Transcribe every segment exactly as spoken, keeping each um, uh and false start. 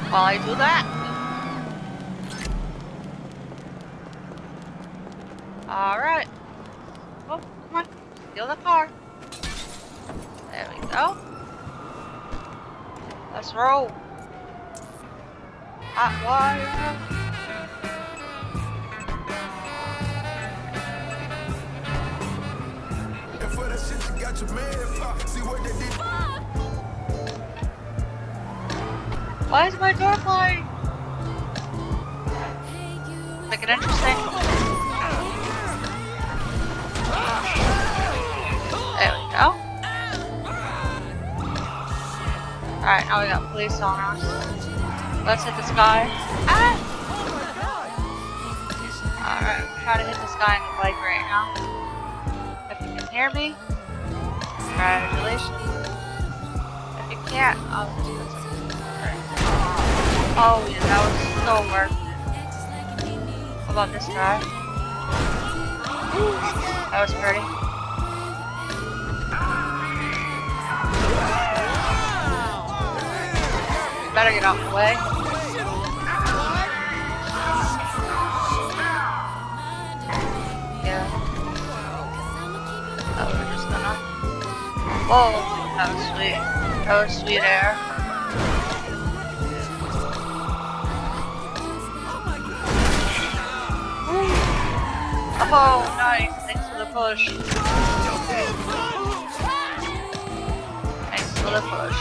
while I do that. Alright. Oh, come on. Steal the car. There we go. Let's roll. Hot water. And for that shit, you got your man pop. See what they did. Why is my door flying? Make it interesting. There we go. Alright, now we got police on us. Let's hit this guy. Ah! Alright, I'm trying to hit this guy in the leg right now. If you can hear me, congratulations. If you can't, I'll do this. Oh yeah, that was so worth it. What about this guy? That was pretty. Better get out of the way. Yeah. Oh, we're just gonna. Whoa, that was sweet. That was sweet air. Oh, nice. Thanks for the push. Thanks for the push.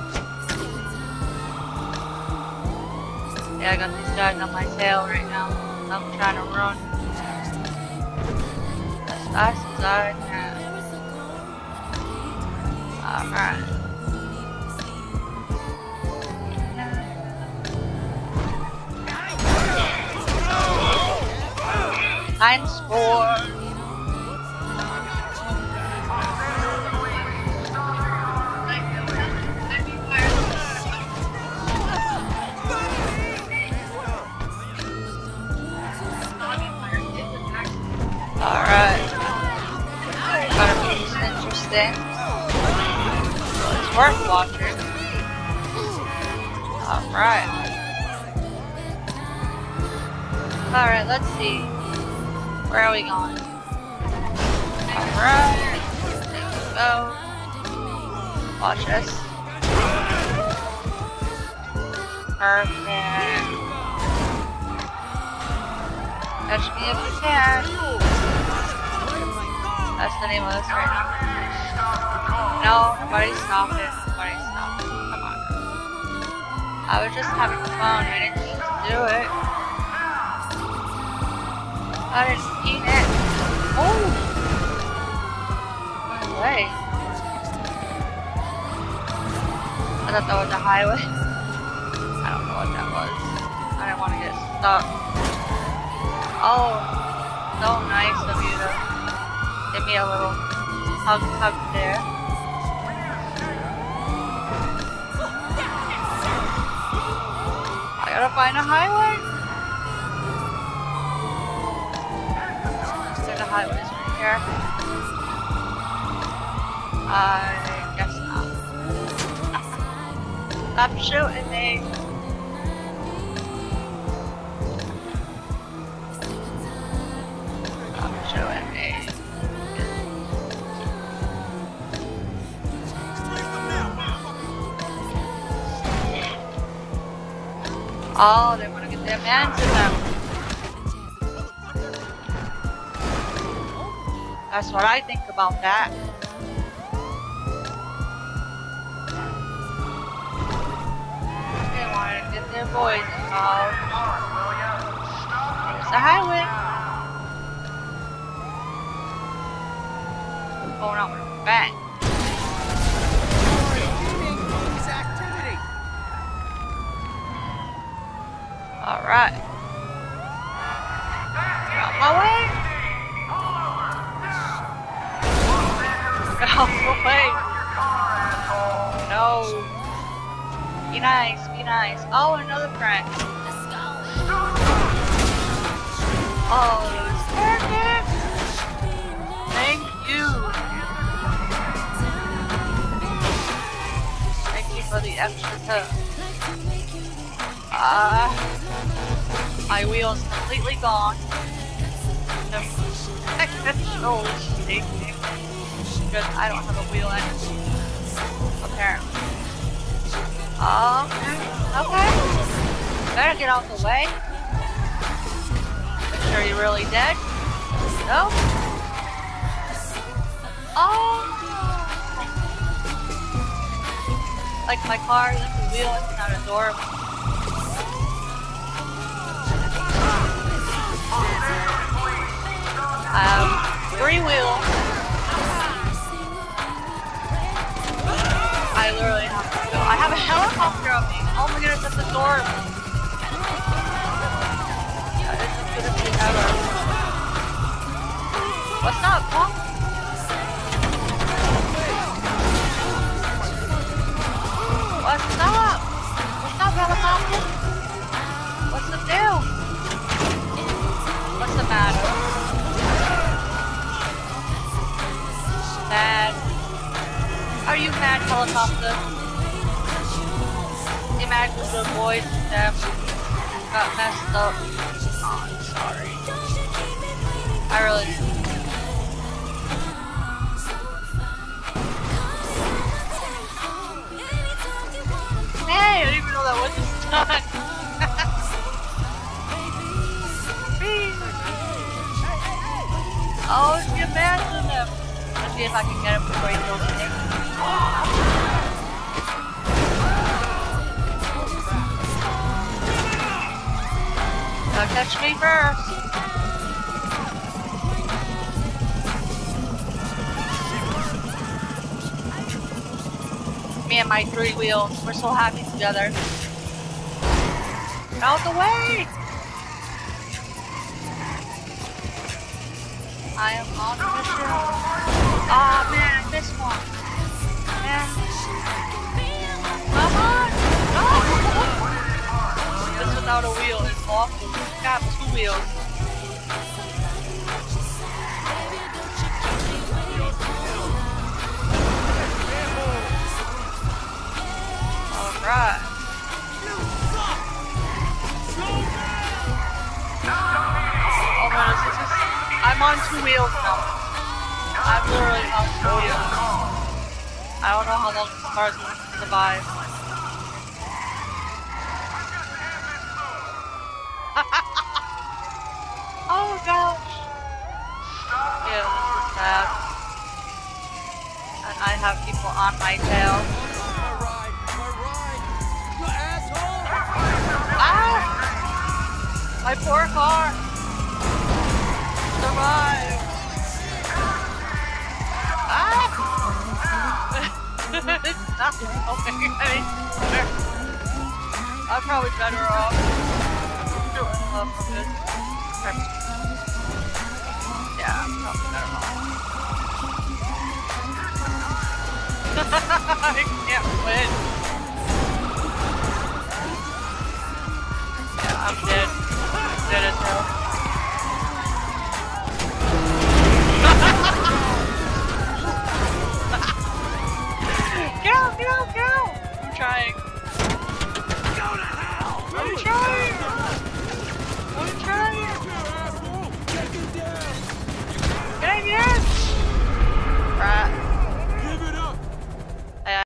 Yeah, I got these guys on my tail right now. I'm trying to run as fast as I can. Alright. Times four. Alright. Gotta be interesting. It's worth watching. Alright. Alright, let's see. Where are we going? Alright. There we go. Watch this. Perfect. Catch me if you can. That's the name of this right now. No, nobody stop it. Nobody stop it. Come on. I was just having fun. I didn't mean to do it. I didn't mean it. Oh! No way. I thought that was a highway. I don't know what that was. I didn't want to get stuck. Oh, so nice of you to give me a little hug hug there. I gotta find a highway. There's a highway right here. I guess not. Stop shooting me. Showing me. Oh, they want to get their man to them. That's what I think about that. They want to get their boys involved. There's the highway. Going out with a bang. Alright. Get out my way. Get out my way. No. Be nice, be nice. Oh, another friend. Oh, that was perfect. Thank you. For the extra tub. Uh, my wheel's completely gone. The control is shaking because I don't have a wheel anymore. Apparently. Um, okay. Better get out the way. Make sure you're really dead. No? Oh! Like my car, like the wheel, it's not adorable. I have three wheels. I literally have to go. I have a helicopter on me. Oh my goodness, that's adorable. That is the cutest thing ever. What's up, punk? What's up? What's up, helicopter? What's the deal? What's the matter? Mad. Are you mad, helicopter? You mad because the boys um, got messed up? Oh, I'm sorry. I really... Hey, I didn't even know that was done. Oh, she abandoned him. Let's see if I can get him before he kills me. Don't catch me first. Me and my three wheels, we're so happy together. Out the way! I am on the mission. Aw, oh, man, I missed one. Man. Come on! No! This without a wheel is awful. I have two wheels. Alright. Oh man, this is... I'm on two wheels now. I'm literally on two wheels. I don't know how long this car is going to survive. Oh gosh. Yeah, this is sad. And I have people on my tail. Ah! My poor car! Survive! Ah! It's not going anywhere. I'm probably better off doing love from this. Yeah, I'm probably better off. I can't win. Yeah, I'm dead. I'm dead as hell. Get out, get out, get out! I'm trying. Go to hell! I'm trying! I'm trying! Get in! Right.